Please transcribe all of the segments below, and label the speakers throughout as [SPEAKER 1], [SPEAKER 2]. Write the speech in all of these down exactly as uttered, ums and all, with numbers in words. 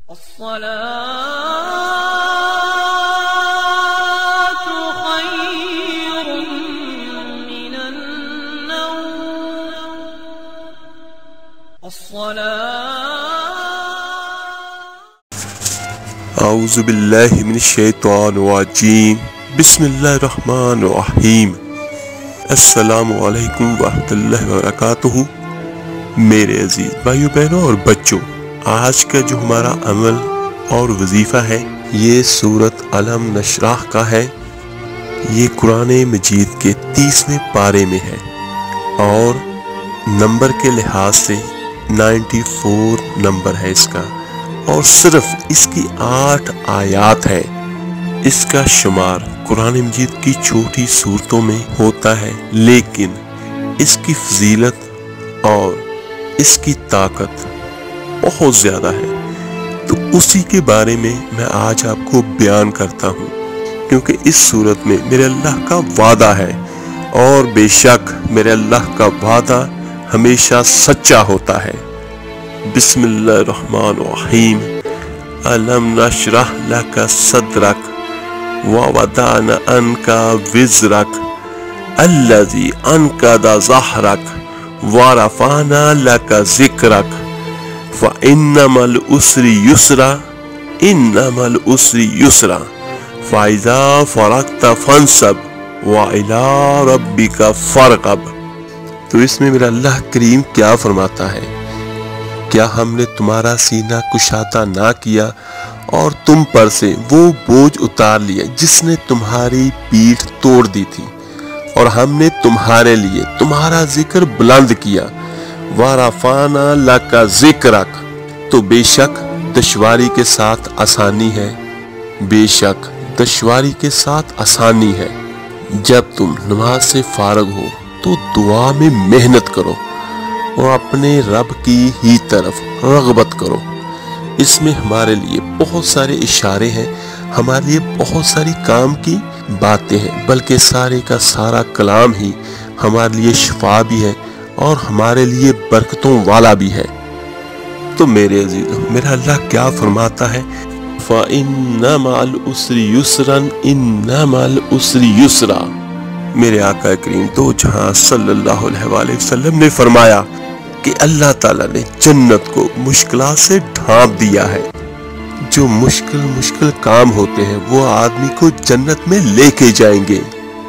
[SPEAKER 1] اعوذ باللہ من الشیطان الرجیم بسم اللہ الرحمن الرحیم السلام علیکم ورحمۃ اللہ وبرکاتہ۔ میرے عزیز بھائیو بہنوں اور بچوں، آج کا جو ہمارا عمل اور وظیفہ ہے یہ سورۃ علم نشرح کا ہے۔ یہ قرآن مجید کے تیسویں پارے میں ہے اور نمبر کے لحاظ سے نائنٹی فور نمبر ہے اس کا، اور صرف اس کی آٹھ آیات ہے۔ اس کا شمار قرآن مجید کی چھوٹی سورتوں میں ہوتا ہے، لیکن اس کی فضیلت اور اس کی طاقت بہت زیادہ ہے، تو اسی کے بارے میں میں آج آپ کو بیان کرتا ہوں، کیونکہ اس صورت میں میرے اللہ کا وعدہ ہے، اور بے شک میرے اللہ کا وعدہ ہمیشہ سچا ہوتا ہے۔ بسم اللہ الرحمن الرحیم۔ الم نشرح لک صدرک ووضعنا عنک وزرک الذی انقض ظہرک ورفعنا لک ذکرک فإن مع العسر یسرا ان مع العسر یسرا فإذا فرغت فانصب وإلی ربک فارغب۔ تو اس میں میرا اللہ کریم کیا فرماتا ہے؟ کیا ہم نے تمہارا سینہ کشادہ نہ کیا اور تم پر سے وہ بوجھ اتار لیا جس نے تمہاری پیٹھ توڑ دی تھی، اور ہم نے تمہارے لیے تمہارا ذکر بلند کیا۔ وَرَفَعْنَا لَكَ ذِكْرَكَ، تو بے شک دشواری کے ساتھ آسانی ہے، بے شک دشواری کے ساتھ آسانی ہے۔ جب تم نماز سے فارغ ہو تو دعا میں محنت کرو اور اپنے رب کی ہی طرف رغبت کرو۔ اس میں ہمارے لیے بہت سارے اشارے ہیں، ہمارے لیے بہت ساری کام کی باتیں ہیں، بلکہ سارے کا سارا کلام ہی ہمارے لیے شفا بھی ہے اور ہمارے لیے برکتوں والا بھی ہے۔ تو میرے عزیزوں، میرا اللہ کیا فرماتا ہے؟ فَإِنَّ مَعَ الْعُسْرِ يُسْرًا إِنَّ مَعَ الْعُسْرِ يُسْرًا۔ میرے آقا کریم دو جہاں صلی اللہ علیہ وآلہ وسلم نے فرمایا کہ اللہ تعالیٰ نے جنت کو مشکلات سے ڈھانپ دیا ہے۔ جو مشکل مشکل کام ہوتے ہیں وہ آدمی کو جنت میں لے کے جائیں گے،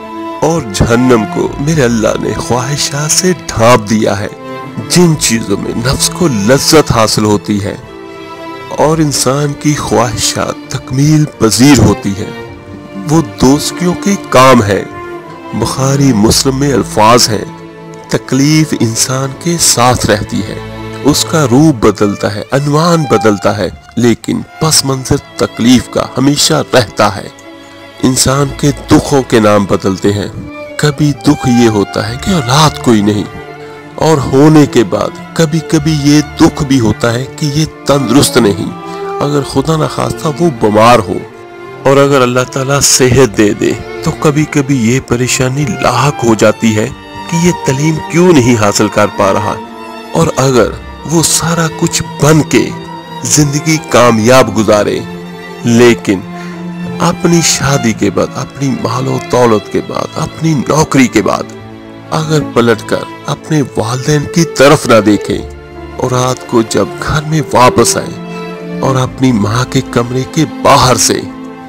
[SPEAKER 1] اور جہنم کو میرے اللہ نے خواہشات سے ڈھانپ دیا ہے، جن چیزوں میں نفس کو لذت حاصل ہوتی ہے اور انسان کی خواہشات تکمیل پذیر ہوتی ہے، وہ دوزخیوں کے کام ہے۔ بخاری مسلم میں الفاظ ہیں، تکلیف انسان کے ساتھ رہتی ہے، اس کا روپ بدلتا ہے، عنوان بدلتا ہے، لیکن پس منظر تکلیف کا ہمیشہ رہتا ہے۔ انسان کے دکھوں کے نام بدلتے ہیں، کبھی دکھ یہ ہوتا ہے کہ اولاد کوئی نہیں، اور ہونے کے بعد کبھی کبھی یہ دکھ بھی ہوتا ہے کہ یہ تندرست نہیں، اگر خدا نخواستہ وہ بیمار ہو، اور اگر اللہ تعالیٰ صحت دے دے تو کبھی کبھی یہ پریشانی لاحق ہو جاتی ہے کہ یہ تعلیم کیوں نہیں حاصل کر پا رہا، اور اگر وہ سارا کچھ بن کے زندگی کامیاب گزارے، لیکن اپنی شادی کے بعد، اپنی مال و دولت کے بعد، اپنی نوکری کے بعد اگر پلٹ کر اپنے والدین کی طرف نہ دیکھے، اور رات کو جب گھر میں واپس آئے اور اپنی ماں کے کمرے کے باہر سے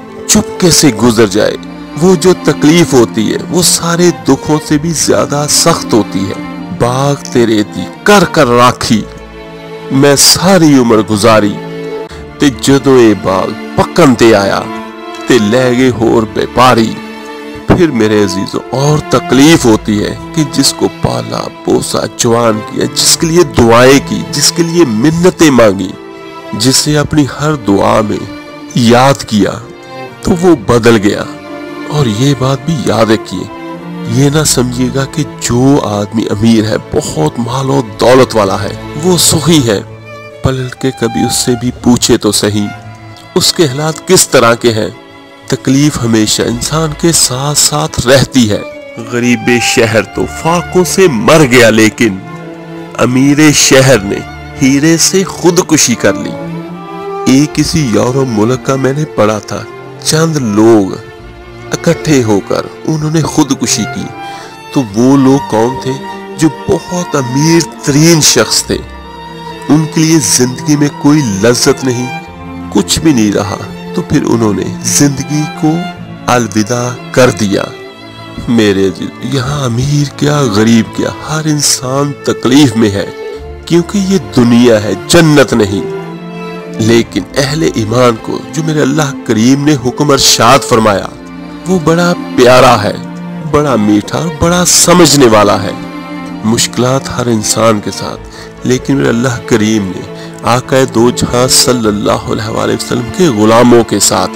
[SPEAKER 1] چپکے سے گزر جائے، وہ جو تکلیف ہوتی ہے وہ سارے دکھوں سے بھی زیادہ سخت ہوتی ہے۔ باغ تیرے دی کر کر راکھی میں ساری عمر گزاری، تے جدوں اے باغ پکن تے آیا تے لے گئے ہور پہ پاری۔ پھر میرے عزیزوں اور تکلیف ہوتی ہے کہ جس کو پالا پوسا جوان کیا، جس کے لیے دعائیں کی، جس کے لیے منتیں مانگی، جسے اپنی ہر دعا میں یاد کیا، تو وہ بدل گیا۔ اور یہ بات بھی یاد رکھیے، یہ نہ سمجھیے گا کہ جو آدمی امیر ہے، بہت مال و دولت والا ہے، وہ سخی ہے، پلٹ کے کبھی اس سے بھی پوچھے تو صحیح اس کے حالات کس طرح کے ہیں۔ تکلیف ہمیشہ انسان کے ساتھ ساتھ رہتی ہے۔ غریب شہر تو فاقوں سے مر گیا، لیکن امیر شہر نے ہیرے سے خودکشی کر لی۔ ایک کسی یورپ ملک کا میں نے پڑھا تھا، چند لوگ اکٹھے ہو کر انہوں نے خودکشی کی۔ تو وہ لوگ کون تھے؟ جو بہت امیر ترین شخص تھے، ان کے لیے زندگی میں کوئی لذت نہیں، کچھ بھی نہیں رہا، تو پھر انہوں نے زندگی کو الوداع کر دیا۔ میرے عزیز، یہاں امیر کیا غریب کیا، ہر انسان تکلیف میں ہے، کیونکہ یہ دنیا ہے، جنت نہیں۔ لیکن اہل ایمان کو جو میرے اللہ کریم نے حکم ارشاد فرمایا وہ بڑا پیارا ہے، بڑا میٹھا اور بڑا سمجھنے والا ہے۔ مشکلات ہر انسان کے ساتھ، لیکن میرے اللہ کریم نے آقا دو جہاں صلی اللہ علیہ وآلہ وسلم کے غلاموں کے ساتھ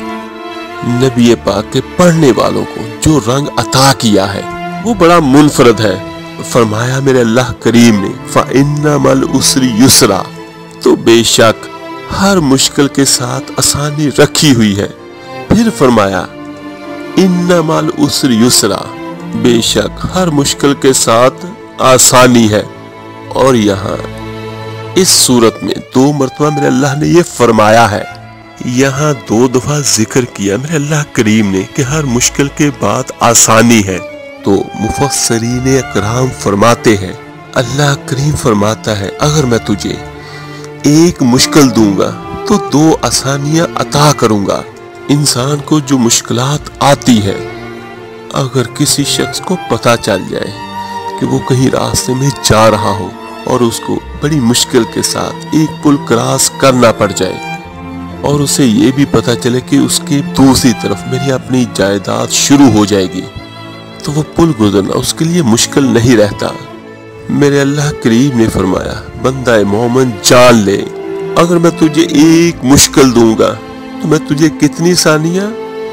[SPEAKER 1] نبی پاک کے پڑھنے والوں کو جو رنگ عطا کیا ہے وہ بڑا منفرد ہے۔ فرمایا میرے اللہ کریم نے فَإِنَّ مَا الْعُسْرِ يُسْرًا، تو بے شک ہر مشکل کے ساتھ آسانی رکھی ہوئی ہے۔ پھر فرمایا اِنَّ مَا الْعُسْرِ يُسْرًا، بے شک ہر مشکل کے ساتھ آسانی ہے۔ اور یہاں اس صورت میں دو مرتبہ میرے اللہ نے یہ فرمایا ہے، یہاں دو دفعہ ذکر کیا میرے اللہ کریم نے کہ ہر مشکل کے بعد آسانی ہے۔ تو مفسرین اکرام فرماتے ہیں، اللہ کریم فرماتا ہے اگر میں تجھے ایک مشکل دوں گا تو دو آسانیاں عطا کروں گا۔ انسان کو جو مشکلات آتی ہے، اگر کسی شخص کو پتہ چل جائے کہ وہ کہیں راستے میں جا رہا ہو اور اس کو بڑی مشکل کے ساتھ ایک پل کراس کرنا پڑ جائے، اور اسے یہ بھی پتہ چلے کہ اس کے دوسری طرف میری اپنی جائیداد شروع ہو جائے گی، تو وہ پل گزرنا اس کے لیے مشکل نہیں رہتا۔ میرے اللہ کریم نے فرمایا بندہ مومن جان لے، اگر میں تجھے ایک مشکل دوں گا تو میں تجھے کتنی آسانیاں؟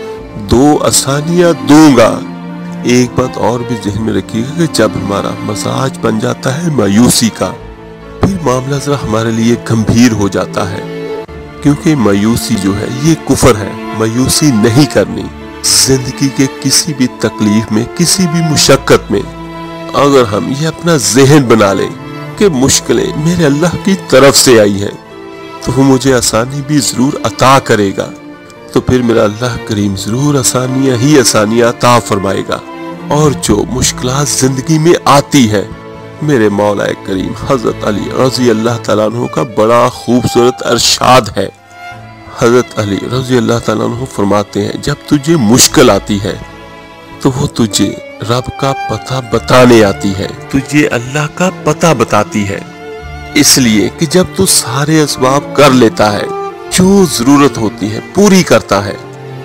[SPEAKER 1] دو آسانیاں دوں گا۔ ایک بات اور بھی ذہن میں رکھیے گا کہ جب ہمارا مزاج بن جاتا ہے مایوسی کا، پھر معاملہ ذرا ہمارے لیے گمبھیر ہو جاتا ہے، کیونکہ مایوسی جو ہے یہ کفر ہے۔ مایوسی نہیں کرنی۔ زندگی کے کسی بھی تکلیف میں، کسی بھی مشقت میں اگر ہم یہ اپنا ذہن بنا لیں کہ مشکلیں میرے اللہ کی طرف سے آئی ہیں تو وہ مجھے آسانی بھی ضرور عطا کرے گا، تو پھر میرا اللہ کریم ضرور آسانیاں ہی آسانیاں عطا فرمائے گا۔ اور جو مشکلات زندگی میں آتی ہے، میرے مولا کریم حضرت علی رضی اللہ تعالیٰ عنہ کا بڑا خوبصورت ارشاد ہے۔ حضرت علی رضی اللہ تعالیٰ عنہ فرماتے ہیں جب تجھے مشکل آتی ہے تو وہ تجھے رب کا پتہ بتانے آتی ہے، تجھے اللہ کا پتہ بتاتی ہے، اس لیے کہ جب تو سارے اسباب کر لیتا ہے، جو ضرورت ہوتی ہے پوری کرتا ہے،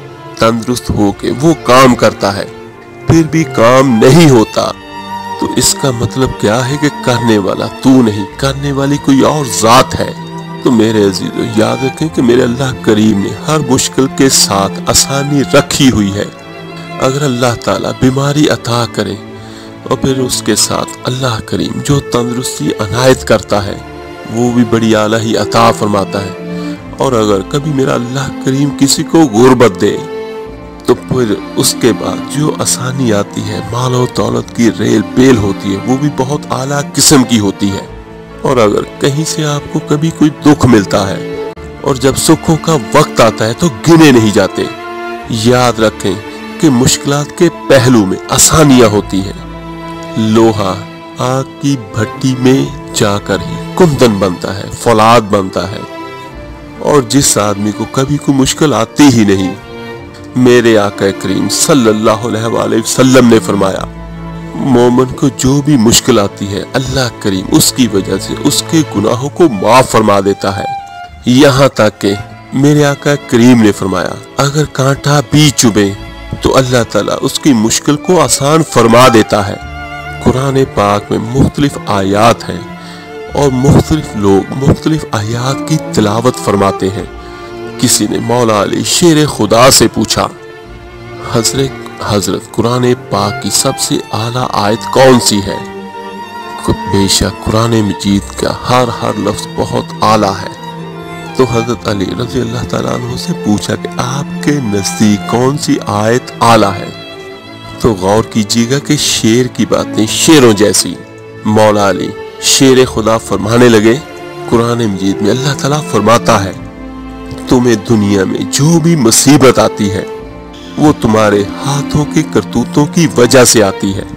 [SPEAKER 1] تندرست ہو کے وہ کام کرتا ہے، پھر بھی کام نہیں ہوتا، تو اس کا مطلب کیا ہے کہ کرنے والا تو نہیں، کرنے والی کوئی اور ذات ہے۔ تو میرے عزیزو یاد رکھیں کہ میرے اللہ کریم نے ہر مشکل کے ساتھ آسانی رکھی ہوئی ہے۔ اگر اللہ تعالیٰ بیماری عطا کرے اور پھر اس کے ساتھ اللہ کریم جو تندرستی عنایت کرتا ہے وہ بھی بڑی اعلیٰ ہی عطا فرماتا ہے، اور اگر کبھی میرا اللہ کریم کسی کو غربت دے تو پھر اس کے بعد جو آسانی آتی ہے، مال و دولت کی ریل پیل ہوتی ہے، وہ بھی بہت اعلیٰ قسم کی ہوتی ہے۔ اور اگر کہیں سے آپ کو کبھی کوئی دکھ ملتا ہے اور جب سکھوں کا وقت آتا ہے تو گنے نہیں جاتے۔ یاد رکھیں کہ مشکلات کے پہلو میں آسانیاں ہوتی ہیں۔ لوہا آگ کی بھٹی میں جا کر ہی کندن بنتا ہے، فولاد بنتا ہے، اور جس آدمی کو کبھی کوئی مشکل آتی ہی نہیں، میرے آقا کریم صلی اللہ علیہ وآلہ وسلم نے فرمایا مومن کو جو بھی مشکل آتی ہے اللہ کریم اس کی وجہ سے اس کے گناہوں کو معاف فرما دیتا ہے۔ یہاں تک کہ میرے آقا کریم نے فرمایا اگر کانٹا بھی چبھے تو اللہ تعالیٰ اس کی مشکل کو آسان فرما دیتا ہے۔ قرآن پاک میں مختلف آیات ہیں اور مختلف لوگ مختلف آیات کی تلاوت فرماتے ہیں۔ کسی نے مولا علی شیر خدا سے پوچھا حضرت حضرت قرآن پاک کی سب سے اعلیٰ آیت کون سی ہے؟ بے شک قرآن مجید کا ہر ہر لفظ بہت اعلیٰ ہے۔ تو حضرت علی رضی اللہ تعالیٰ عنہ سے پوچھا کہ آپ کے نزدیک کون سی آیت اعلیٰ ہے؟ تو غور کیجیے گا کہ شیر کی باتیں شیروں جیسی۔ مولا علی شیر خدا فرمانے لگے قرآن مجید میں اللہ تعالیٰ فرماتا ہے तुम्हें दुनिया में जो भी मुसीबत आती है वो तुम्हारे हाथों के करतूतों की वजह से आती है,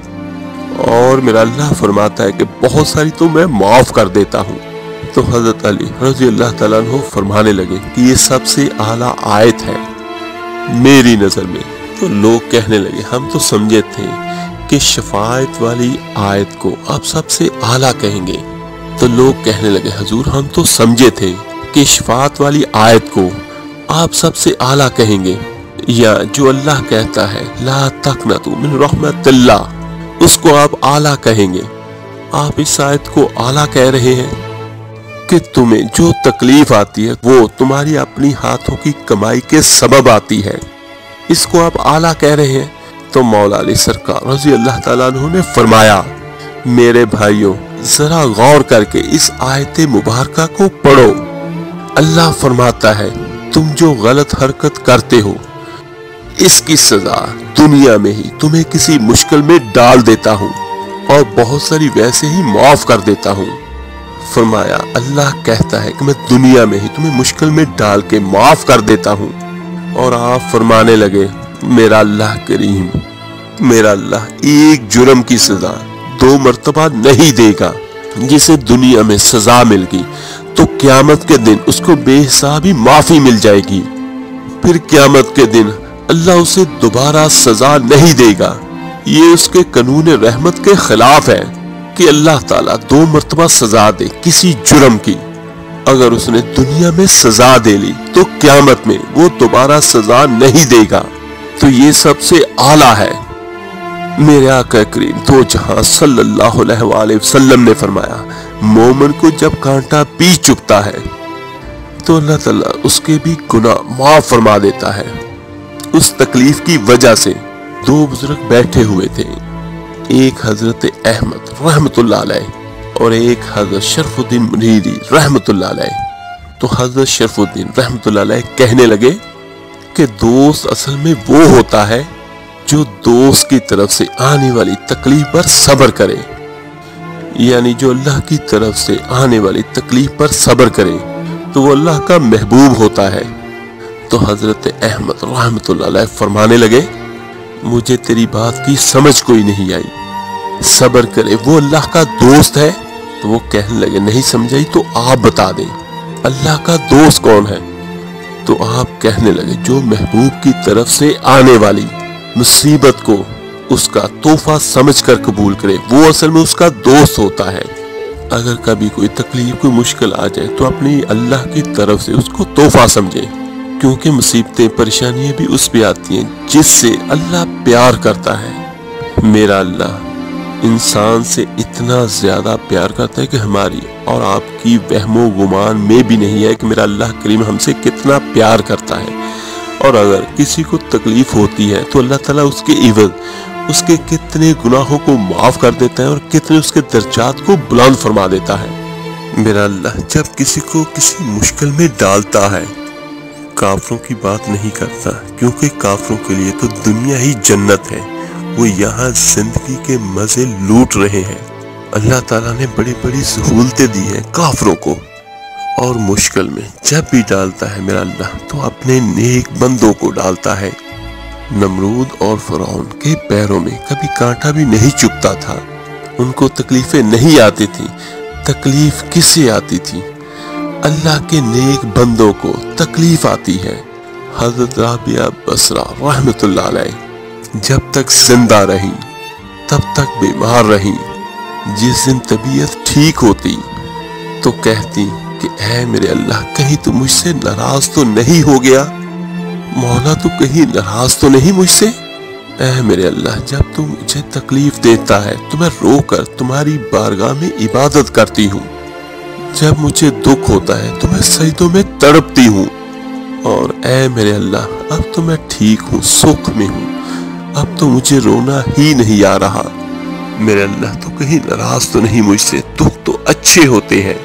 [SPEAKER 1] और मेरा अल्लाह फरमाता है कि बहुत सारी तो मैं माफ कर देता हूँ। तो हजरत अली रज़ी अल्लाह तआला अन्हु फरमाने लगे कि ये सबसे आला आयत है मेरी नजर में। तो लोग कहने लगे हम तो समझे थे कि शफाअत वाली आयत को आप सबसे आला कहेंगे। तो लोग कहने लगे हुजूर हम तो समझे थे कि शफाअत वाली आयत को आप सबसे आला कहेंगे, या जो अल्लाह कहता है ला तक़नतू मिन रहमतिल्लाह उसको आप आला कहेंगे। आप इस आयत को आला कह रहे हैं कि तुम्हें जो तकलीफ आती है वो तुम्हारी अपनी हाथों की कमाई के सबब आती है, इसको आप आला कह रहे हैं। तो मौला अली सरकार रज़ी अल्लाह तआला अन्हु ने फरमाया मेरे भाइयों जरा गौर करके इस आयत मुबारका को पढ़ो। अल्लाह फरमाता है तुम जो गलत हरकत करते हो इसकी सजा दुनिया में ही तुम्हें किसी मुश्किल में डाल देता हूँ और बहुत सारी वैसे ही माफ कर देता हूँ। फरमाया अल्लाह कहता है कि मैं दुनिया में ही तुम्हें मुश्किल में डाल के माफ कर देता हूँ। और आप फरमाने लगे मेरा अल्लाह करीम, मेरा अल्लाह एक जुर्म की सजा दो मर्तबा नहीं देगा। जिसे दुनिया में सजा मिल गई तो क्यामत के दिन उसको बेहिसाबी माफी मिल जाएगी, फिर क्यामत के दिन अल्लाह उसे दोबारा सजा नहीं देगा। ये उसके कानून रहमत के खिलाफ है कि अल्लाह ताला दो मर्तबा सजा दे किसी जुर्म की। अगर उसने दुनिया में सजा दे ली तो क्यामत में वो दोबारा सजा नहीं देगा। तो ये सबसे आला है। मेरे आका करीम दो जहां सल्लल्लाहु अलैहि वसल्लम ने फरमाया मोमिन को जब कांटा भी चुभता है तो अल्लाह ताला उसके भी गुनाह माफ फरमा देता है। उस तकलीफ की वजह से दो बुजुर्ग बैठे हुए थे, एक हजरत अहमद रहमतुल्लाह अलैह और एक हजरत शरफुद्दीन मुनीरी रहमतुल्लाह अलैह। तो हजरत शरफुद्दीन रहमतुल्लाह अलैह कहने लगे कि दोस्त असल में वो होता है जो दोस्त की तरफ से आने वाली तकलीफ पर सब्र करे, यानी जो अल्लाह की तरफ से आने वाली तकलीफ पर सब्र करे तो वो अल्लाह का महबूब होता है। तो हजरत अहमद रहमतुल्लाह अलैह फरमाने लगे मुझे तेरी बात की समझ कोई नहीं आई, सब्र करे वो अल्लाह का दोस्त है। तो वो कहने लगे नहीं समझाई तो आप बता दें अल्लाह का दोस्त कौन है। तो आप कहने लगे जो महबूब की तरफ से आने वाली मुसीबत को उसका तोहफा समझकर कबूल करे वो असल में उसका दोस्त होता है। अगर कभी कोई तकलीफ कोई मुश्किल आ जाए तो अपनी अल्लाह की तरफ से उसको तोहफा समझे, क्योंकि मुसीबतें परेशानियां भी उस पे आती हैं जिससे अल्लाह प्यार करता है। मेरा अल्लाह इंसान से इतना ज्यादा प्यार करता है कि हमारी और आपकी वहमो गुमान में भी नहीं है कि मेरा अल्लाह करीम हमसे कितना प्यार करता है। और अगर किसी को तकलीफ होती है तो अल्लाह ताला उसके इवज़ उसके कितने गुनाहों को माफ कर देता है और कितने उसके दर्जात को बुलंद फरमा देता है। मेरा अल्लाह जब किसी को किसी मुश्किल में डालता है काफरों की बात नहीं करता, क्योंकि काफरों के लिए तो दुनिया ही जन्नत है, वो यहाँ जिंदगी के मजे लूट रहे हैं। अल्लाह ताला ने बड़ी बड़ी सहूलतें दी हैं काफरों को, और मुश्किल में जब भी डालता है मेरा अल्लाह तो अपने नेक बंदों को डालता है। नमरूद और फरौन के पैरों में कभी कांटा भी नहीं चुभता था, उनको तकलीफें नहीं आती थी। तकलीफ किसे आती थी? अल्लाह के नेक बंदों को तकलीफ आती है। हजरत राबिया बसरा रहमतुल्लाह अलैह जब तक जिंदा रही तब तक बीमार रही। जिस दिन तबीयत ठीक होती तो कहती कि ऐ मेरे अल्लाह कहीं तो मुझसे नाराज तो नहीं हो गया, मौला तो कहीं नाराज तो नहीं मुझसे। ऐ मेरे अल्लाह जब तू मुझे तकलीफ देता है तो मैं रोकर तुम्हारी बारगाह में इबादत करती हूँ, जब मुझे दुख होता है तो मैं सजदों में तड़पती हूँ। और ऐ मेरे अल्लाह अब तो मैं ठीक हूँ, सुख में हूँ, अब तो मुझे रोना ही नहीं आ रहा। मेरे अल्लाह तो कहीं नाराज तो नहीं मुझसे, दुख तो अच्छे होते हैं।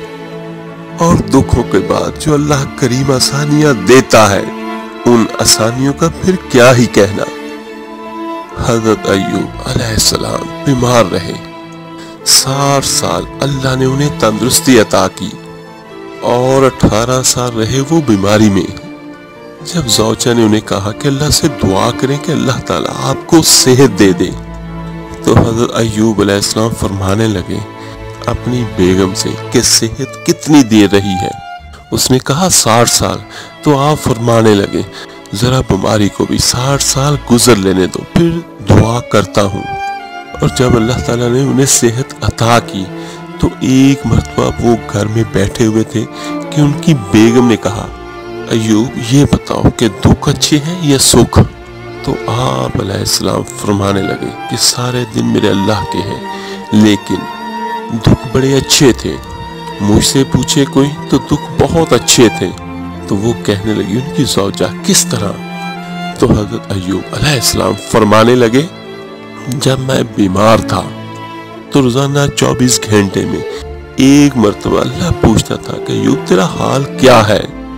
[SPEAKER 1] और दुखों के बाद जो अल्लाह करीम आसानियां देता है उन आसानियों का फिर क्या ही कहना। हजरत अय्यूब अलैहिस्सलाम बीमार रहे, साठ साल अल्लाह ने उन्हें तंदुरुस्ती अता की और अठारह साल रहे वो बीमारी में। جب زوجہ نے انہیں کہا کہ اللہ سے دعا کریں کہ اللہ تعالیٰ آپ کو صحت دے دے، تو حضرت ایوب علیہ السلام فرمانے لگے اپنی بیگم سے کہ صحت کتنی دیر رہی ہے؟ اس نے کہا ساٹھ سال۔ تو آپ فرمانے لگے ذرا بیماری کو بھی ساٹھ سال گزر لینے دو، پھر دعا کرتا ہوں۔ اور جب اللہ تعالیٰ نے انہیں صحت عطا کی تو ایک مرتبہ وہ گھر میں بیٹھے ہوئے تھے کہ ان کی بیگم نے کہا ایوب یہ بتاؤ کہ دکھ اچھے ہیں یا سکھ؟ تو آپ علیہ السلام فرمانے لگے کہ سارے دن میرے اللہ کے ہیں، لیکن دکھ بڑے اچھے تھے، مجھ سے پوچھے کوئی تو دکھ بہت اچھے تھے۔ تو وہ کہنے لگی ان کی زوجہ کس طرح؟ تو حضرت ایوب علیہ السلام فرمانے لگے جب میں بیمار تھا تو روزانہ چوبیس گھنٹے میں ایک مرتبہ اللہ پوچھتا تھا کہ ایوب تیرا حال کیا ہے؟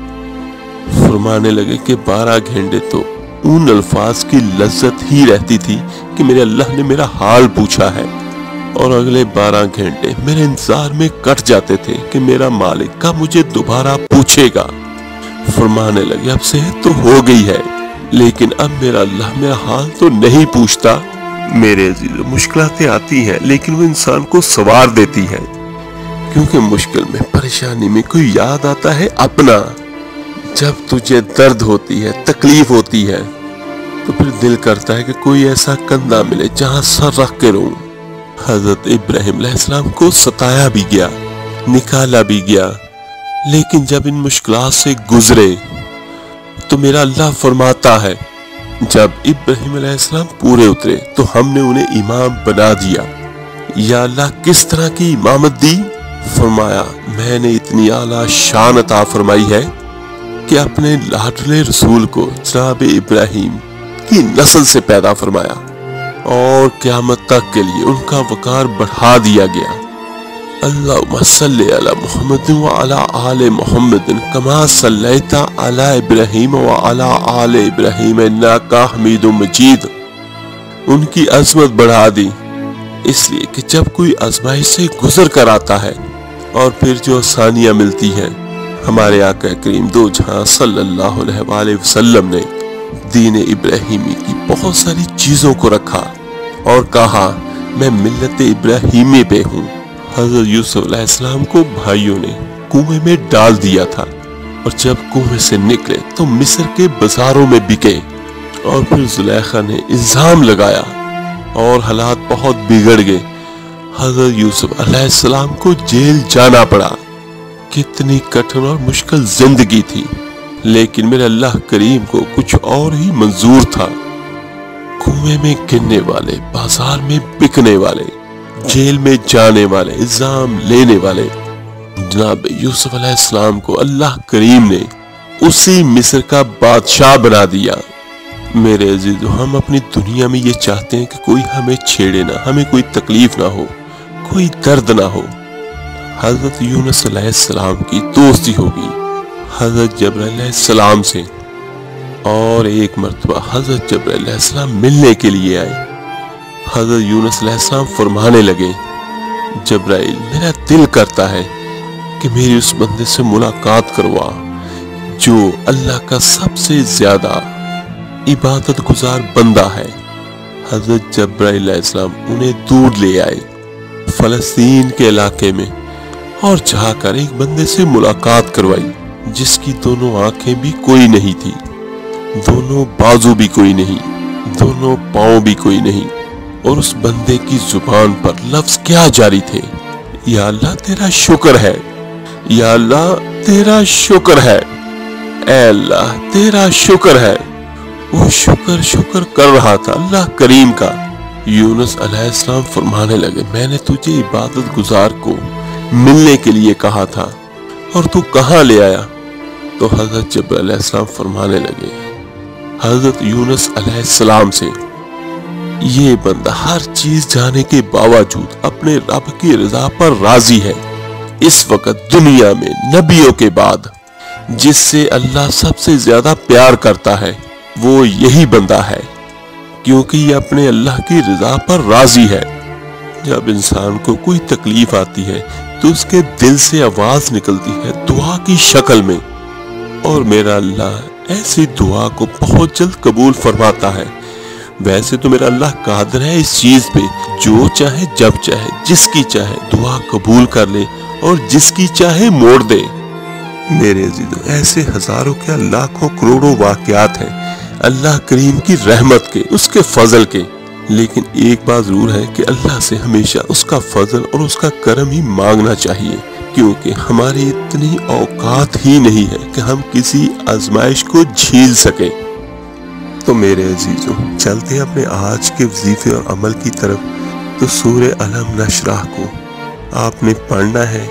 [SPEAKER 1] فرمانے لگے کہ بارہ گھنٹے تو ان الفاظ کی لذت ہی رہتی تھی کہ میرے اللہ نے میرا حال پوچھا ہے، اور اگلے بارہ گھنٹے میرے انتظار میں کٹ جاتے تھے کہ میرا مالک کب مجھے دوبارہ پوچھے گا۔ فرمانے لگے اب صحت تو ہو گئی ہے، لیکن اب میرا اللہ میرا حال تو نہیں پوچھتا۔ میرے عزیز مشکلاتیں آتی ہیں لیکن وہ انسان کو سوار دیتی ہیں، کیونکہ مشکل میں پریشانی میں کوئی یاد آتا ہے اپنا۔ جب تجھے درد ہوتی ہے، تکلیف ہوتی ہے، تو پھر دل کرتا ہے کہ کوئی ایسا کندھا ملے جہاں سر رکھ کے رہوں۔ حضرت ابراہیم علیہ السلام کو ستایا بھی گیا، نکالا بھی گیا، لیکن جب ان مشکلات سے گزرے تو میرا اللہ فرماتا ہے جب ابراہیم علیہ السلام پورے اترے تو ہم نے انہیں امام بنا دیا۔ یا اللہ کس طرح کی امامت دی؟ فرمایا میں نے اتنی اعلیٰ شان عطا فرمائی ہے کہ اپنے لاڈلے رسول کو جناب ابراہیم کی نسل سے پیدا فرمایا، اور قیامت تک کے لیے ان کا وقار بڑھا دیا گیا۔ اللہم صلی علی محمد وعلی آل محمد کما صلیت علی ابراہیم وعلی آل ابراہیم انک حمید مجید۔ ان کی عظمت بڑھا دی، اس لیے کہ جب کوئی آزمائش سے گزر کر آتا ہے اور پھر جو آسانیاں ملتی ہیں، ہمارے آقا کریم دو جہاں صلی اللہ علیہ وآلہ وسلم نے دین ابراہیمی کی بہت ساری چیزوں کو رکھا اور کہا میں ملت ابراہیمی پہ ہوں۔ حضرت یوسف علیہ السلام کو بھائیوں نے کنویں میں ڈال دیا تھا، اور جب کنویں سے نکلے تو مصر کے بازاروں میں بکے، اور پھر زلیخا نے الزام لگایا اور حالات بہت بگڑ گئے۔ حضرت یوسف علیہ السلام کو جیل جانا پڑا۔ کتنی کٹھن اور مشکل زندگی تھی، لیکن میرے اللہ کریم کو کچھ اور ہی منظور تھا۔ کنویں میں گرنے والے، بازار میں بکنے والے، جیل میں جانے والے، الزام لینے والے جناب یوسف علیہ السلام کو اللہ کریم نے اسی مصر کا بادشاہ بنا دیا۔ میرے عزیزو ہم اپنی دنیا میں یہ چاہتے ہیں کہ کوئی ہمیں چھیڑے نہ، ہمیں کوئی تکلیف نہ ہو، کوئی درد نہ ہو۔ حضرت یونس علیہ السلام کی دوستی ہوگی حضرت جبرائیل علیہ السلام سے، اور ایک مرتبہ حضرت جبرائیل علیہ السلام ملنے کے لیے آئے۔ حضرت یونس علیہ السلام فرمانے لگے جبرائیل میرا دل کرتا ہے کہ میری اس بندے سے ملاقات کروا جو اللہ کا سب سے زیادہ عبادت گزار بندہ ہے۔ حضرت جبرائیل علیہ السلام انہیں دور لے آئے فلسطین کے علاقے میں، اور جا کر ایک بندے سے ملاقات کروائی جس کی دونوں آنکھیں بھی کوئی نہیں تھی، دونوں بازو بھی کوئی نہیں، دونوں پاؤں بھی کوئی نہیں، اور اس بندے کی زبان پر لفظ کیا جاری تھے؟ یا اللہ تیرا شکر ہے، یا اللہ تیرا شکر ہے، اے اللہ تیرا شکر ہے۔ وہ شکر شکر کر رہا تھا اللہ کریم کا۔ یونس علیہ السلام فرمانے لگے میں نے تجھے عبادت گزار کو ملنے کے لیے کہا تھا، اور تو کہاں لے آیا؟ تو حضرت جبرائیل علیہ السلام فرمانے لگے حضرت یونس علیہ السلام سے یہ بندہ ہر چیز جانے کے باوجود اپنے رب کی رضا پر راضی ہے۔ اس وقت دنیا میں نبیوں کے بعد جس سے اللہ سب سے زیادہ پیار کرتا ہے وہ یہی بندہ ہے، کیونکہ یہ اپنے اللہ کی رضا پر راضی ہے۔ جب انسان کو کوئی تکلیف آتی ہے تو اس کے دل سے آواز نکلتی ہے دعا کی شکل میں، اور میرا اللہ ऐसी दुआ को बहुत जल्द कबूल फरमाता है। वैसे तो मेरा अल्लाह कादिर है इस चीज पे, जो चाहे जब चाहे जिसकी चाहे दुआ कबूल कर ले और जिसकी चाहे मोड़ दे। मेरे अजीजों, ऐसे हजारों क्या लाखों करोड़ों वाकयात हैं अल्लाह करीम की रहमत के, उसके फजल के। लेकिन एक बात जरूर है कि अल्लाह से हमेशा उसका फजल और उसका करम ही मांगना चाहिए, क्योंकि हमारी इतनी औकात ही नहीं है कि हम किसी आजमाइश को झेल सकें। तो मेरे अजीजों, चलते हैं अपने आज के वजीफे और अमल की तरफ। तो सूरह अलम नशराह को आपने पढ़ना है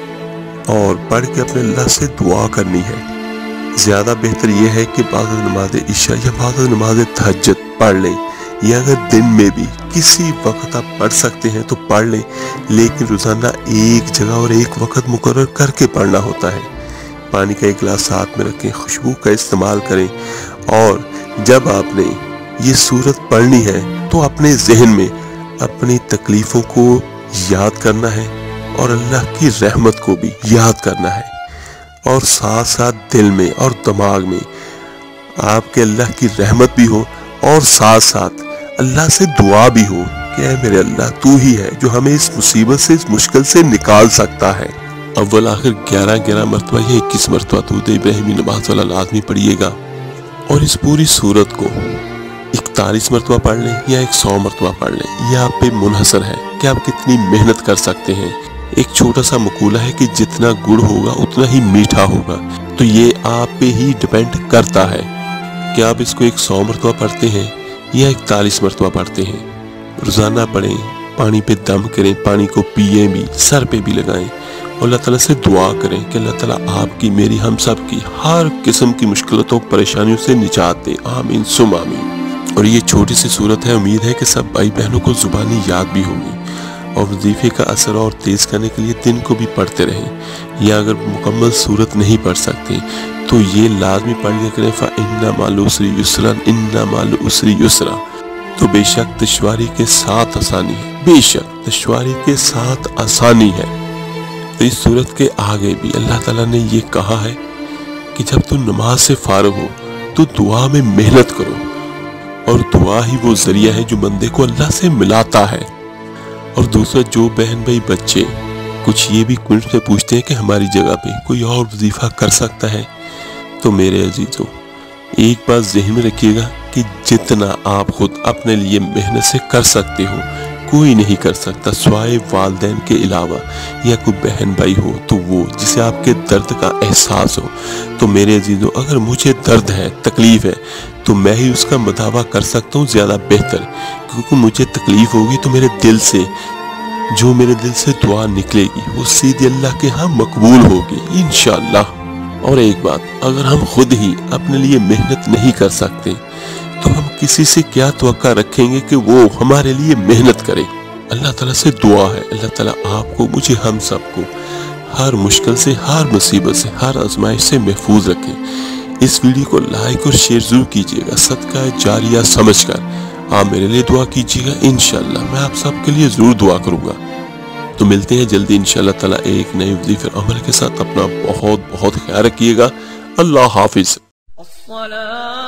[SPEAKER 1] और पढ़ के अपने अल्लाह से दुआ करनी है। ज़्यादा बेहतर यह है कि बाद नमाज इशा या बाद नमाज हजत पढ़ लें, या अगर दिन में भी किसी वक्त आप पढ़ सकते हैं तो पढ़ लें, लेकिन रोज़ाना एक जगह और एक वक्त मुकर्रर करके पढ़ना होता है। पानी का एक गिलास साथ में रखें, खुशबू का इस्तेमाल करें, और जब आपने ये सूरत पढ़नी है तो अपने जहन में अपनी तकलीफ़ों को याद करना है और अल्लाह की रहमत को भी याद करना है, और साथ साथ दिल में और दिमाग में आपके अल्लाह की रहमत भी हो और साथ साथ अल्लाह से दुआ भी हो कि ऐ मेरे अल्लाह, तू ही है जो हमें इस मुसीबत से, इस मुश्किल से निकाल सकता है। अव्वल आखिर ग्यारह ग्यारह मरतबा या इक्कीस मरतबा दूध इब्राहिमी नमाज वाला लाजमी पढ़िएगा, और इस पूरी सूरत को इकतालीस मरतबा पढ़ लें या एक सौ मरतबा पढ़ लें। यह आप पे मुनहसर है कि आप कितनी मेहनत कर सकते हैं। एक छोटा सा मकूला है कि जितना गुड़ होगा उतना ही मीठा होगा, तो ये आप पे ही डिपेंड करता है कि आप इसको एक सौ मरतबा पढ़ते हैं या इकतालीस मरतबा पढ़ते हैं। रोज़ाना पढ़ें, पानी पे दम करें, पानी को पिए भी, सर पे भी लगाएं, और अल्लाह ताला से दुआ करें कि अल्लाह ताला आपकी, मेरी, हम सब की हर किस्म की मुश्किलों परेशानियों से निजात दे। आमीन सुम आमीन। और ये छोटी सी सूरत है, उम्मीद है कि सब भाई बहनों को जुबानी याद भी होगी, और वजीफे का असर और तेज़ करने के लिए दिन को भी पढ़ते रहें। या अगर मुकम्मल सूरत नहीं पढ़ सकते तो ये लाजमी पढ़ लिया करें, फ़ा इन्ना माल उसरी युसरन, इन्ना माल उसरी युसरा। तो बेशक दुश्वारी के साथ आसानी है, बेशक दुश्वारी के साथ आसानी है। तो इस सूरत के आगे भी अल्लाह ताला ने ये कहा है कि जब तुम नमाज से फारग हो तो दुआ में मेहनत करो, और दुआ ही वो जरिया है जो बंदे को अल्लाह से मिलाता है। और दूसरा, जो बहन भाई बच्चे कुछ ये भी कुछ से पूछते हैं कि हमारी जगह पे कोई और वजीफा कर सकता है, तो मेरे अजीजों, एक बात ज़हन में रखिएगा कि जितना आप खुद अपने लिए मेहनत से कर सकते हो, कोई नहीं कर सकता स्वाए वालिदैन के अलावा। या कोई बहन भाई हो तो वो जिसे आपके दर्द का एहसास हो। तो मेरे अजीजों, अगर मुझे दर्द है, तकलीफ है, तो मैं ही उसका मदावा कर सकता हूँ ज़्यादा बेहतर, क्योंकि मुझे तकलीफ होगी तो मेरे दिल से, जो मेरे दिल से दुआ निकलेगी वो सीधे अल्लाह के यहाँ मकबूल होगी इंशाअल्लाह। और एक बात, अगर हम खुद ही अपने लिए मेहनत नहीं कर सकते तो हम किसी से क्या तवक्का रखेंगे कि वो हमारे लिए मेहनत करे। अल्लाह ताला से दुआ है, अल्लाह ताला आपको, मुझे, हम सबको हर मुश्किल से, हर मुसीबत से, हर आजमाइश से महफूज रखे। इस वीडियो को लाइक और शेयर जरूर कीजिएगा, सदका जारिया समझकर। आप मेरे लिए दुआ कीजिएगा, इंशाअल्लाह मैं आप सबके लिए जरूर दुआ करूँगा। तो मिलते हैं जल्दी इंशाअल्लाह ताला एक नए वजीफे अमल के साथ। अपना बहुत बहुत ख्याल रखिएगा। अल्लाह हाफिज।